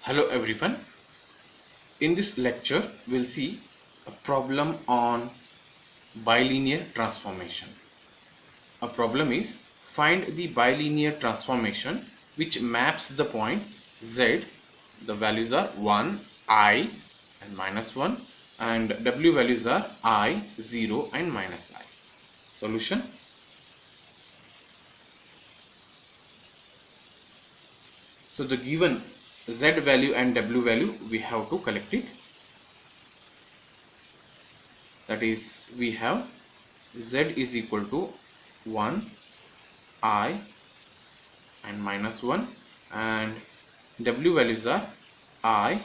Hello everyone. In this lecture we'll see a problem on bilinear transformation. A problem is find the bilinear transformation which maps the point Z. The values are 1, I and -1, and W values are I, 0 and -I. Solution. So the given Z value and W value we have to collect it. That is, we have Z is equal to 1, I and -1, and W values are I,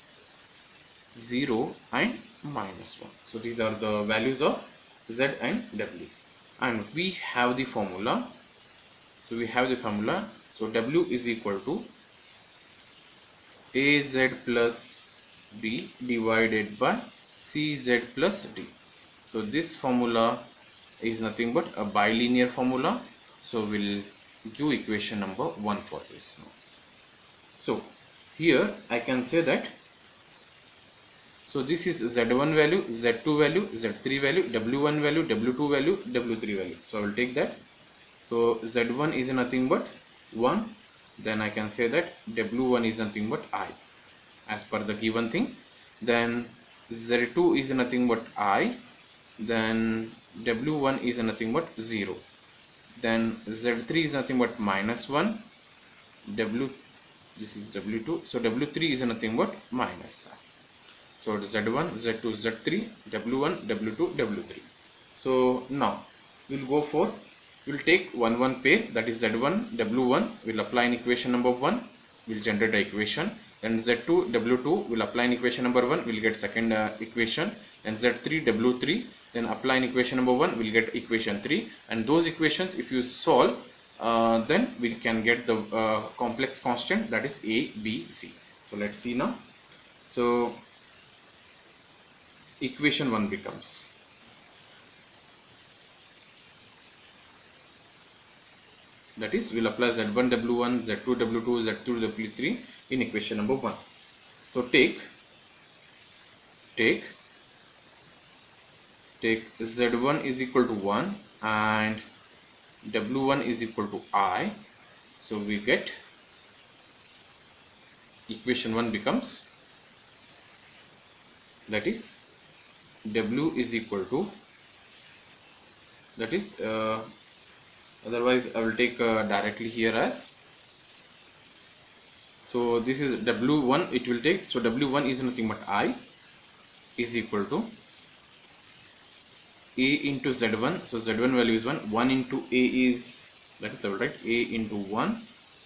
0 and -1. So these are the values of Z and W, and we have the formula. So W is equal to AZ plus B divided by CZ plus D. So this formula is nothing but a bilinear formula. So we'll do equation number 1 for this now. So here I can say that, so this is Z1 value, Z2 value, Z3 value, W1 value, W2 value, W3 value. So I will take that. So Z1 is nothing but 1. Then I can say that W1 is nothing but I as per the given thing. Then Z2 is nothing but I. Then W1 is nothing but 0. Then Z3 is nothing but -1. This is W2. So W3 is nothing but -I. So Z1, Z2, Z3, W1, W2, W3. So now we'll take 1 1 pair, that is Z1, W1. We'll apply in equation number 1. We'll generate the equation. Then Z2, W2 will apply in equation number 1. We'll get second equation. Then Z3, W3. Then apply in equation number 1. We'll get equation 3. And those equations, if you solve, then we can get the complex constant, that is A, B, C. So let's see now. So equation 1 becomes, that is, we'll apply Z1 W1, Z2 W2, Z2 W3 in equation number 1. So take Z1 is equal to 1 and W1 is equal to I. So we get equation 1 becomes, that is, W is equal to, that is, otherwise I will take directly here as, so this is W1 it will take. So W1 is nothing but I is equal to A into Z1. So Z1 value is 1. 1 into A is, that is, I will write A into 1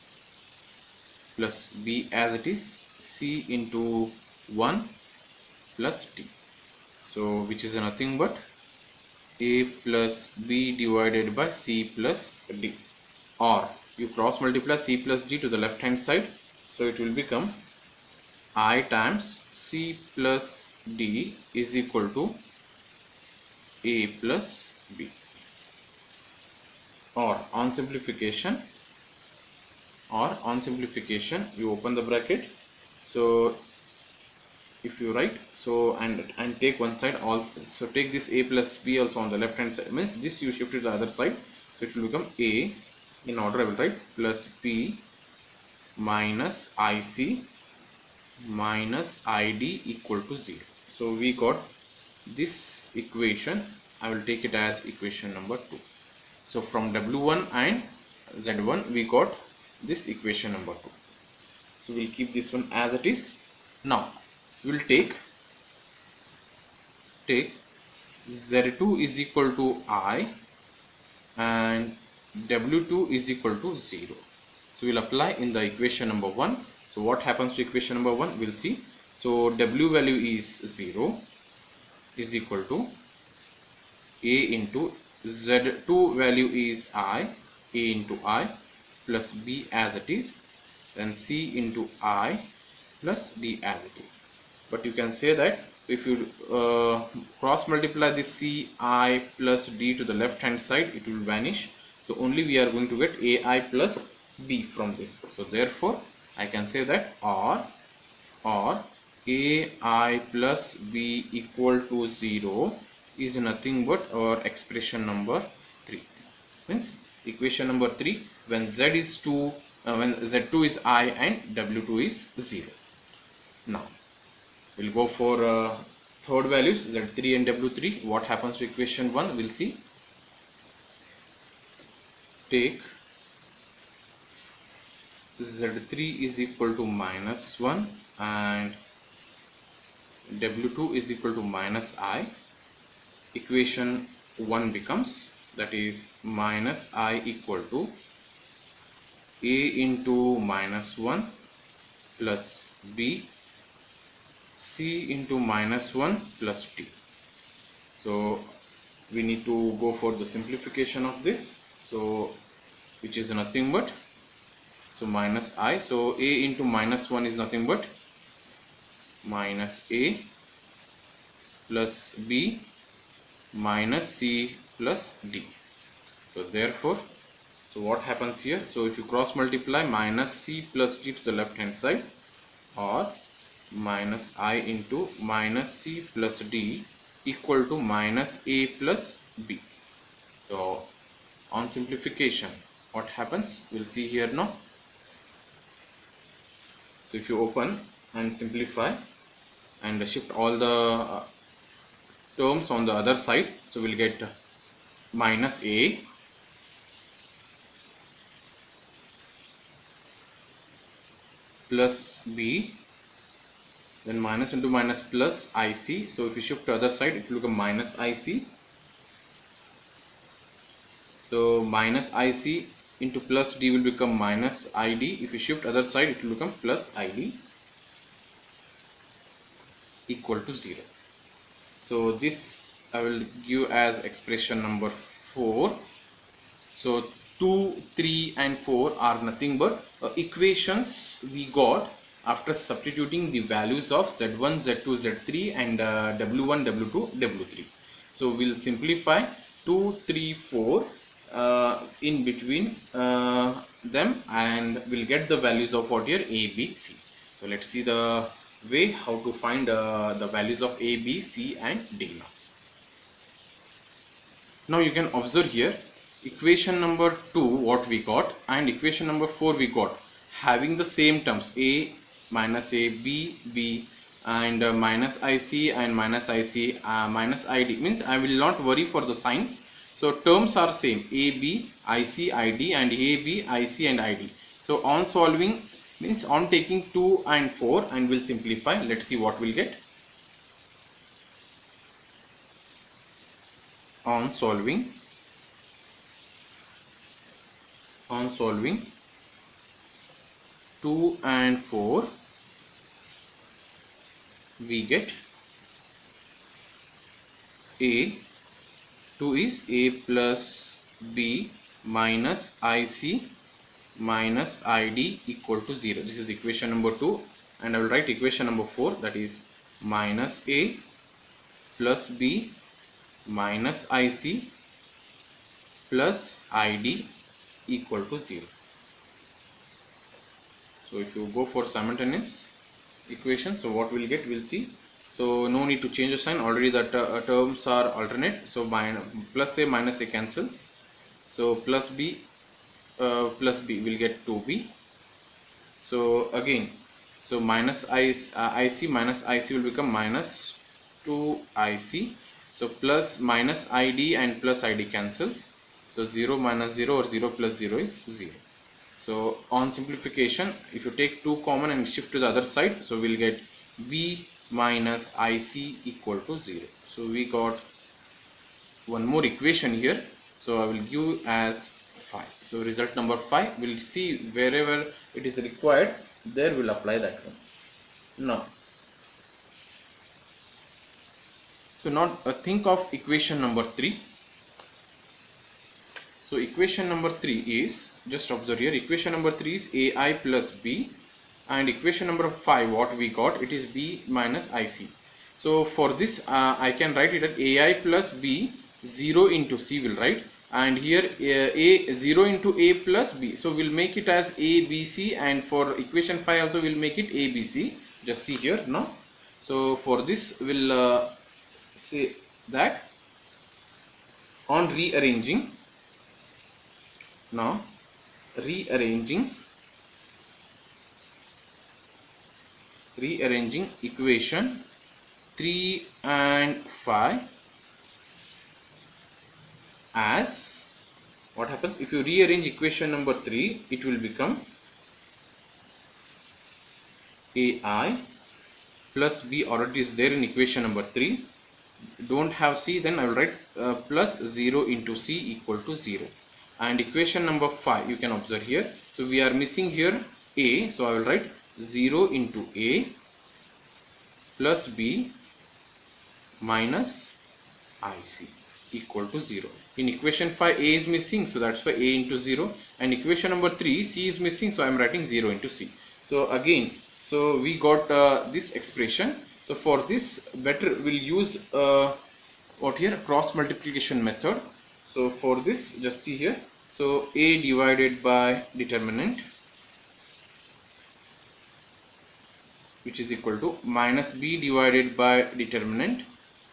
plus B as it is, C into 1 plus D. So which is nothing but A plus B divided by C plus D, or you cross multiply C plus D to the left hand side. So it will become I times C plus D is equal to A plus B, or on simplification you open the bracket. So if you write, so and take one side also, so take this A plus B also on the left hand side, means this you shift to the other side. So it will become A, in order I will write, plus B minus IC minus ID equal to 0. So we got this equation. I will take it as equation number 2. So from W1 and Z1 we got this equation number 2. So we'll keep this one as it is. Now we'll take Z2 is equal to I and W2 is equal to 0. So we'll apply in the equation number 1. So what happens to equation number 1, we'll see. So W value is 0 is equal to A into Z2 value is I, A into I plus B as it is, then C into I plus D as it is. But you can say that, so if you cross multiply this C, I plus D to the left hand side, it will vanish. So only we are going to get AI plus B from this. So therefore I can say that, or or ai plus b equal to 0 is nothing but our expression number 3. Means equation number 3 when z is 2, when z2 is I and w2 is 0. Now we'll go for third values z3 and w3. What happens to equation 1? We'll see. Take z3 is equal to minus 1 and w2 is equal to minus I. Equation 1 becomes, that is minus I equal to a into minus 1 plus b c into minus 1 plus t. So we need to go for the simplification of this, so which is nothing but, so minus I, so a into minus 1 is nothing but minus a plus b minus c plus d. So therefore, so what happens here? So if you cross multiply minus c plus d to the left hand side, or minus I into minus c plus d equal to minus a plus b. So on simplification, what happens? We'll see here now. So if you open and simplify and shift all the terms on the other side, so we'll get minus a plus b, then minus into minus plus ic. So if you shift to other side, it will become minus ic. So minus ic into plus d will become minus id. If you shift other side, it will become plus id equal to 0. So this I will give as expression number 4. So 2, 3 and 4 are nothing but equations we got after substituting the values of z1, z2, z3 and w1, w2, w3. So we'll simplify 2, 3, 4 in between them, and we'll get the values of what here? A, B, C. So let's see the way how to find the values of A, B, C and D now. Now you can observe here equation number 2 what we got and equation number 4 we got having the same terms a, b, b and minus ic and minus ic minus id, means I will not worry for the signs. So terms are same a, b, ic, id and a, b, ic and id. So on solving, means on taking 2 and 4 and we'll simplify. Let's see what we'll get. On solving 2 and 4 we get a, 2 is a plus b minus ic minus id equal to 0. This is equation number 2, and I will write equation number 4, that is minus a plus b minus ic plus id equal to 0. So if you go for simultaneous equation, so what we'll get, we'll see. So no need to change the sign, already that terms are alternate. So plus a minus a cancels, so plus b will get 2b. So again, so minus ic minus ic will become minus 2ic. So plus minus id and plus id cancels, so 0 minus 0 or 0 plus 0 is 0. So on simplification, if you take 2 common and shift to the other side, so we'll get b minus ic equal to 0. So we got one more equation here, so I will give as 5. So result number 5, we'll see wherever it is required, there we'll apply that one. Now, so now think of equation number 3. So equation number 3 is, just observe here, equation number 3 is ai plus b, and equation number 5 what we got, it is b minus ic. So for this I can write it as ai plus b 0 into c will write, and here a 0 into a plus b, so we'll make it as a b c, and for equation 5 also we'll make it a b c, Just see here now. So for this we'll say that on rearranging, now rearranging equation 3 and 5, as what happens if you rearrange equation number 3, it will become ai plus b already is there in equation number 3. Don't have c, then I will write plus 0 into c equal to 0. And equation number 5 you can observe here, so we are missing here a, so I will write 0 into a plus b minus ic equal to 0. In equation 5 a is missing, so that's why a into 0, and equation number 3 c is missing, so I am writing 0 into c. So again, so we got this expression. So for this better we'll use what here, cross multiplication method. So for this, just see here, so a divided by determinant, which is equal to minus b divided by determinant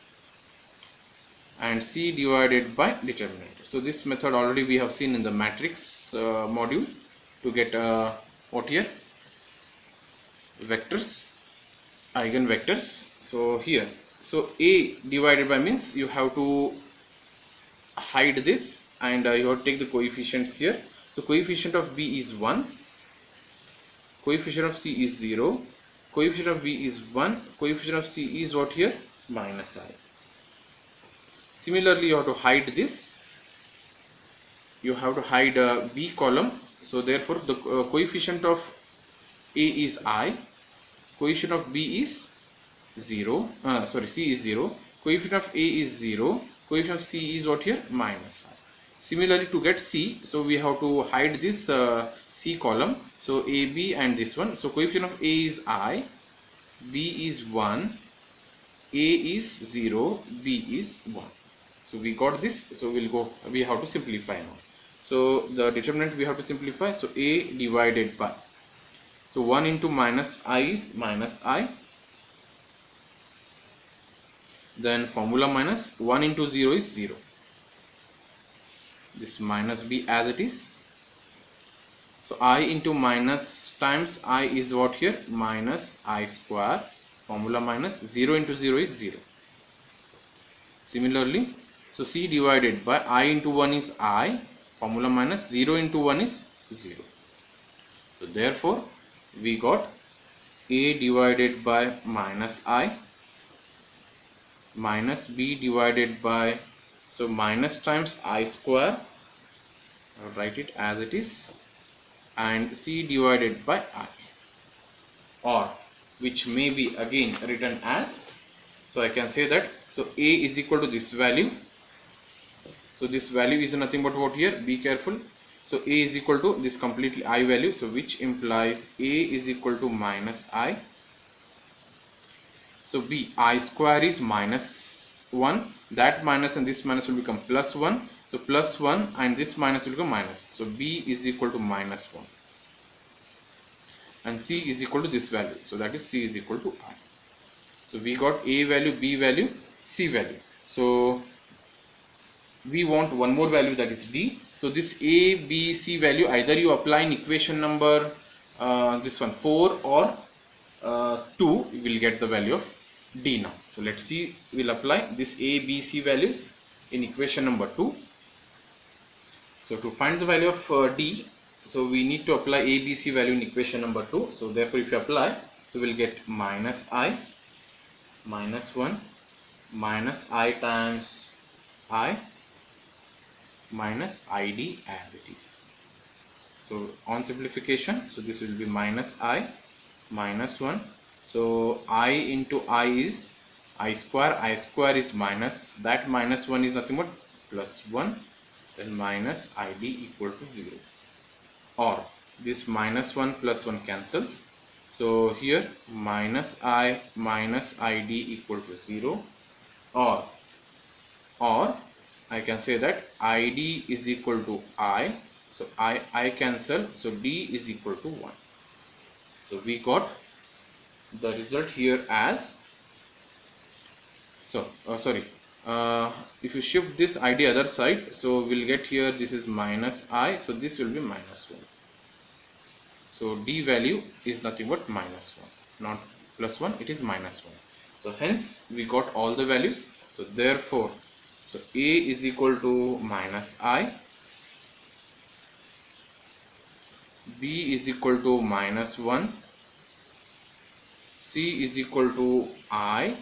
and c divided by determinant. So this method already we have seen in the matrix module to get what here, vectors, eigenvectors. So here, so a divided by means you have to hide this, and you have to take the coefficients here. So coefficient of b is 1, coefficient of c is 0, coefficient of b is 1, coefficient of c is what here, minus I. Similarly you have to hide this, you have to hide b column. So therefore the coefficient of a is I, coefficient of b is 0, c is 0, coefficient of a is 0, coefficient of c is what here, minus I. Similarly to get c, so we have to hide this c column, so ab and this one. So coefficient of a is I, b is 1, a is 0, b is 1. So we got this, so we have to simplify now. So the determinant we have to simplify, so a divided by, so 1 into minus I is minus I, then formula minus 1 into 0 is 0, this minus b as it is. So I into minus times I is what here, minus I square, formula minus 0 into 0 is 0. Similarly, so c divided by I into 1 is I, formula minus 0 into 1 is 0. So therefore we got a divided by minus I minus b divided by, so minus times I square, I'll write it as it is, and c divided by I, or which may be again written as, so I can say that, so a is equal to this value, so this value is nothing but what here, be careful, so a is equal to this completely I value, so which implies a is equal to minus I. So b, I square is minus 1, that minus and this minus will become plus 1, so plus 1 and this minus will become minus, so b is equal to minus 1, and c is equal to this value, so that is c is equal to I. So we got a value, b value, c value. So we want one more value, that is d. So this a, b, c value either you apply in equation number this one 4 or 2, you will get the value of d now. So let's see, we'll apply this a, b, c values in equation number 2. So to find the value of d, so we need to apply a, b, c value in equation number 2. So therefore if you apply, so we'll get minus I, minus 1, minus I times I, minus id as it is. So on simplification, so this will be minus I, minus 1, so I into I is I square is minus, that minus 1 is nothing but plus 1, then minus id equal to 0, or this minus 1 plus 1 cancels, so here minus I minus id equal to 0, or I can say that id is equal to I, so I cancel, so d is equal to 1. So we got the result here as, so sorry, if you shift this id other side, so we'll get here this is minus I, so this will be minus 1. So d value is nothing but minus 1, not plus 1, it is minus 1. So hence we got all the values. So therefore, so a is equal to minus I, b is equal to minus 1, c is equal to I,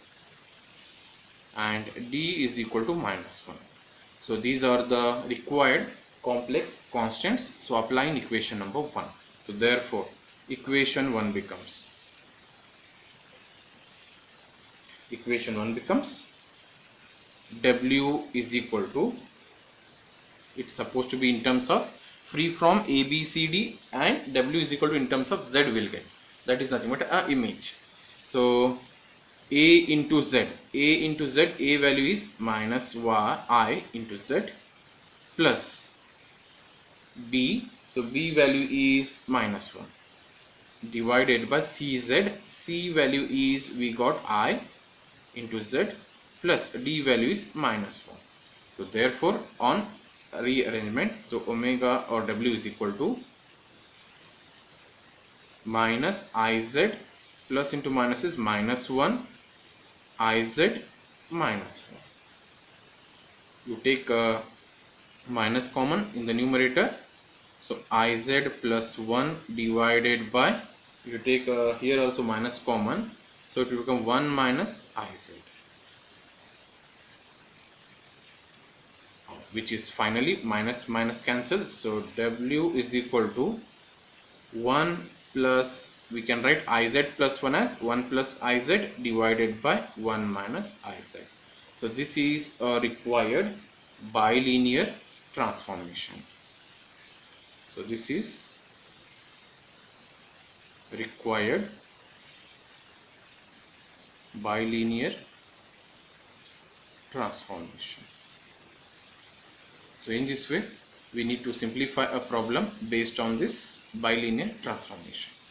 and d is equal to minus 1. So these are the required complex constants. So applying equation number 1. So therefore equation 1 becomes W is equal to, it's supposed to be in terms of free from A, B, C, D, and W is equal to in terms of Z will get. That is nothing but a image. So A into Z, A value is minus I into Z plus B, so B value is minus 1 divided by CZ, C value is, we got I into Z plus D value is minus 1. So therefore on rearrangement, so omega or W is equal to minus IZ plus into minus is minus 1 IZ minus 1. You take minus common in the numerator, so IZ plus 1 divided by, you take here also minus common, so it will become 1 minus IZ, which is finally minus minus cancel. So W is equal to 1 plus, we can write IZ plus 1 as 1 plus IZ divided by 1 minus IZ. So this is a required bilinear transformation. So this is required bilinear transformation. So in this way we need to simplify a problem based on this bilinear transformation.